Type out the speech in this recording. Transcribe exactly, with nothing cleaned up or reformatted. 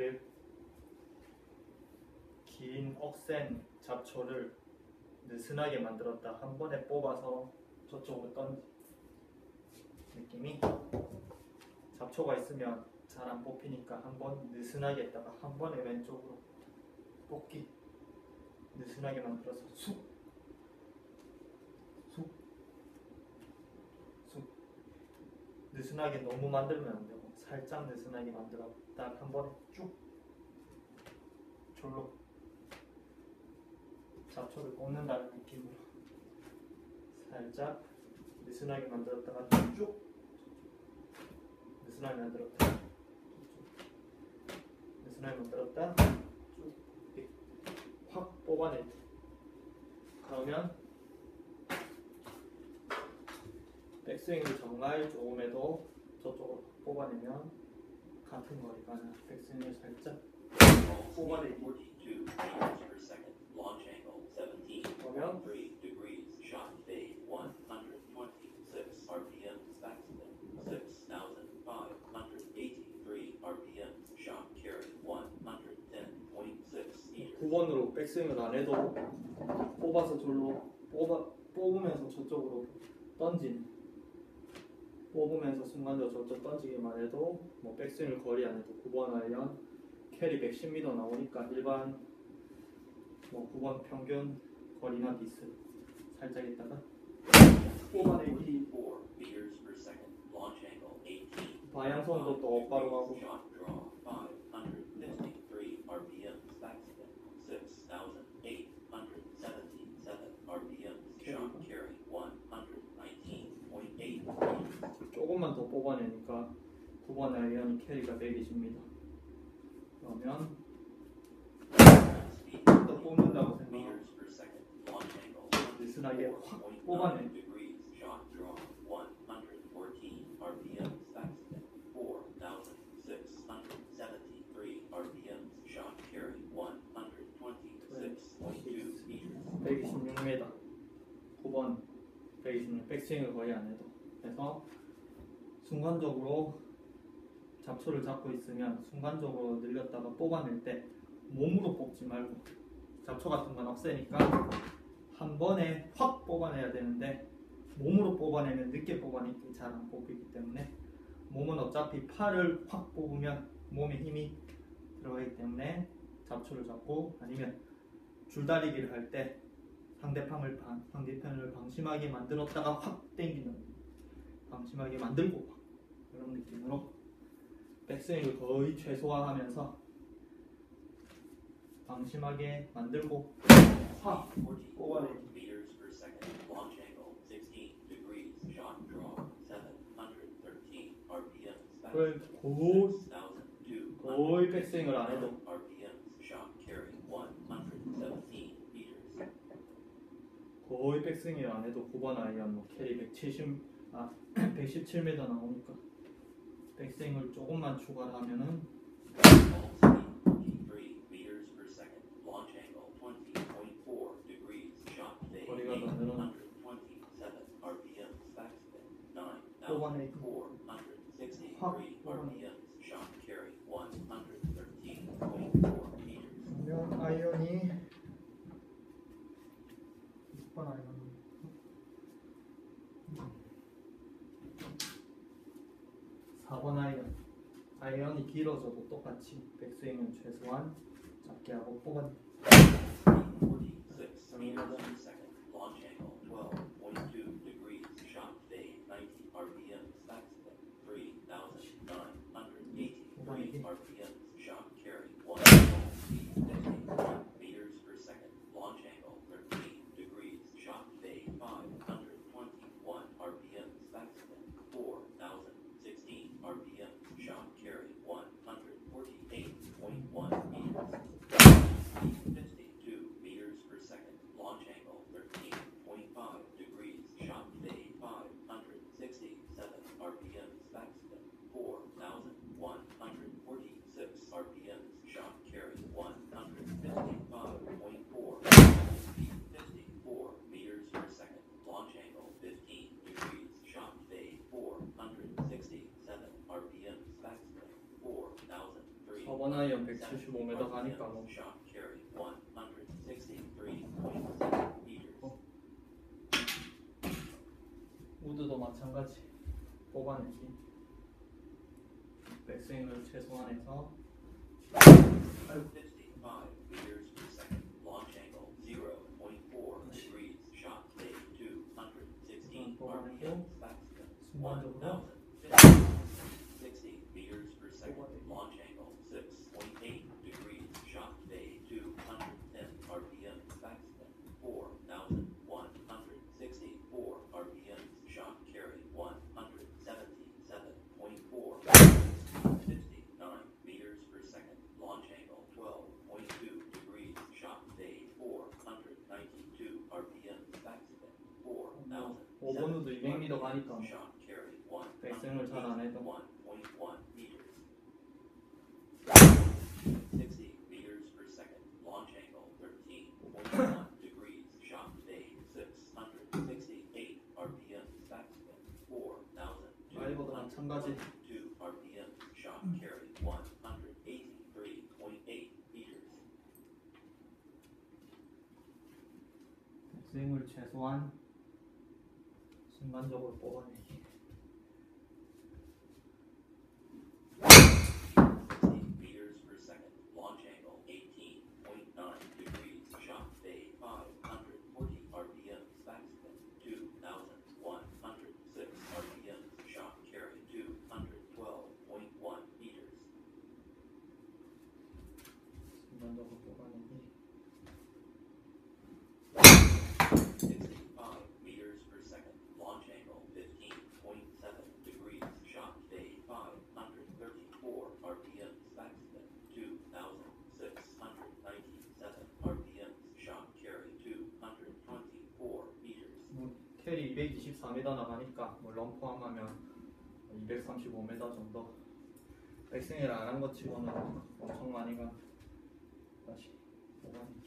보여드릴 긴 억센 잡초를 느슨하게 만들었다 한 번에 뽑아서 저쪽으로 던지 느낌이 잡초가 있으면 잘 안 뽑히니까 한 번 느슨하게 했다가 한 번에 왼쪽으로 뽑기 느슨하게 만들어서 쑥 쑥 쑥 느슨하게 너무 만들면 안 되고 살짝 느슨하게 만들어 딱 한 번에 쭉 졸로 잡초를 꽂는다는 느낌으로 살짝 느슨하게 만들었다가 쭉 느슨하게 만들었다 느슨하게 만들었다 쭉 확 뽑아내. 그러면 백스윙을 정말 조금해도 저쪽으로 뽑아내면 같은 거리가 아니라 백스윙을 살짝 뽑아내고 그러면 구 번으로 백스윙을 안 해도 뽑아서 절로 뽑아, 뽑으면서 저쪽으로 던진 뽑으면서 순간적으로 저쪽 던지기만 해도 뭐 백스윙을 거리 안 해도 구 번 아이언 캐리 백십 미터 나오니까 일반 뭐 구 번 평균 거리나 비슷 살짝 있다가 뽑아내기 방향성도 또 엇바로 하고 조금만 더 뽑아내니까 구 번 아이언 캐리가 백이십 미터 그러면 또 뽑는다고 생각하고 느슨하게 확 뽑아내. 백이십육 미터 구 번 백이십육 백스윙을 거의 안 해도 그래서 순간적으로 잡초를 잡고 있으면 순간적으로 늘렸다가 뽑아낼 때 몸으로 뽑지 말고 잡초 같은 건 없애니까 한 번에 확 뽑아내야 되는데 몸으로 뽑아내면 늦게 뽑아내기 잘 안 뽑히기 때문에 몸은 어차피 팔을 확 뽑으면 몸에 힘이 들어가기 때문에 잡초를 잡고 아니면 줄다리기를 할 때 상대편을, 방, 상대편을 방심하게 만들었다가 확 당기는 방심하게 만들고 이런 느낌으로 백스윙을 거의 최소화하면서 방심하게 만들고 확 뽑아내기. 그걸 거의, 거의 백스윙을 안 해도 거의 백스윙을 안 해도 구 번 아이언 뭐 캐리 백칠십, 아, 백십칠 미터 나오니까 백스윙을 조금만 추가를 하면은 거리가 더 늘어나 뽑아내기 확 뽑아내기 그러면 아이언이 육 번 아이언 사 번 아이언 아이언이 길어져도 똑같이 백스윙은 최소한 작게 하고 뽑아내기 사 저번 아이언 백칠십오 미터 가니까 뭐 어. 우드도 마찬가지 뽑아내기 백스윙을 최소한해서 뽑아내고 순간적으로 오 번 우드 이백 미터 가니까 백스윙을 잘 안 해도 드라이버도 마찬가지 백스윙을 최소한 순간적으로 뽑아내기 순간적으로 뽑아내기 캐리 이백이십사 미터 나가니까 물론 포함하면 이백삼십오 미터 정도 백스윙을 안 한 것 치고는 엄청 많이 가 다시 뽑아내기